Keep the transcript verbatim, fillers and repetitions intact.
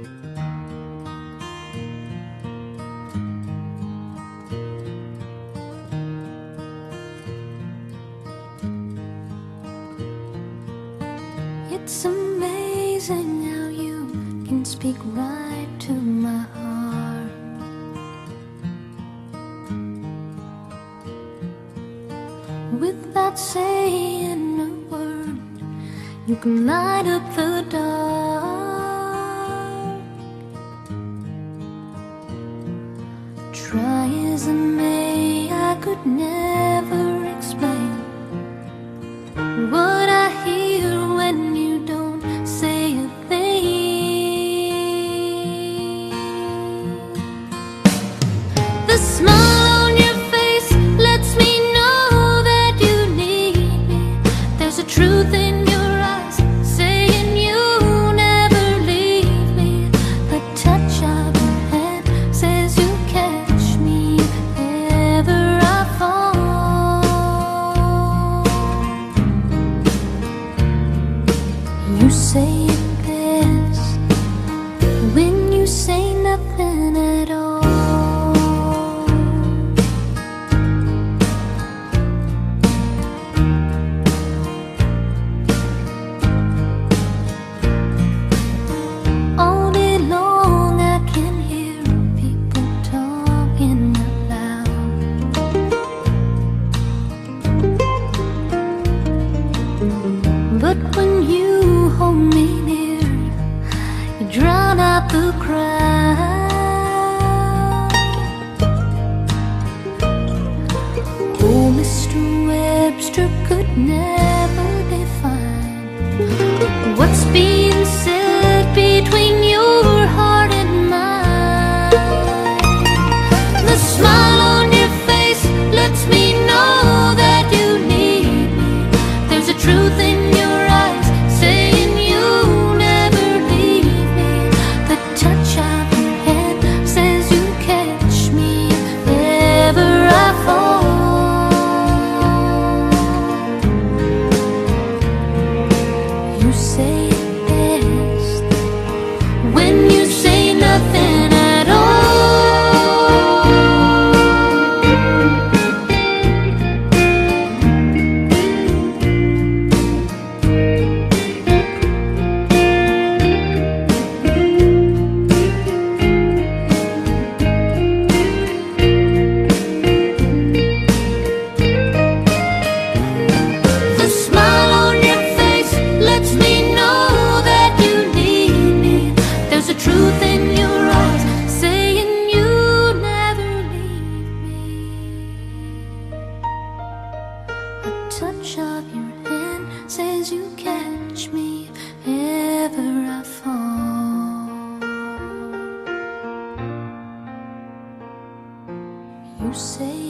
It's amazing how you can speak right to my heart. Without saying a word, you can light up the dark. Try as I may, I could never explain what I hear when you don't say a thing. The smile on your face lets me know that you need me. There's a truth in your eyes saying you never leave me. The touch of your hand says you catch me if ever I fall. You say it best when you say nothing at all. All day long I can hear people talking out loud. But when you hold me near, you drown out the crowd. Oh, Mister Webster could never define what's being said between your heart and mine. The smile on your face lets me know that you need me. There's a truth in your eyes saying you never leave me. The touch of your hand says you catch me if ever I fall. You say it best when you say nothing at all. The smile on your face lets me know that you need me. There's a truth in your eyes saying you never leave me. A touch of your hand says you catch me if ever I fall. You say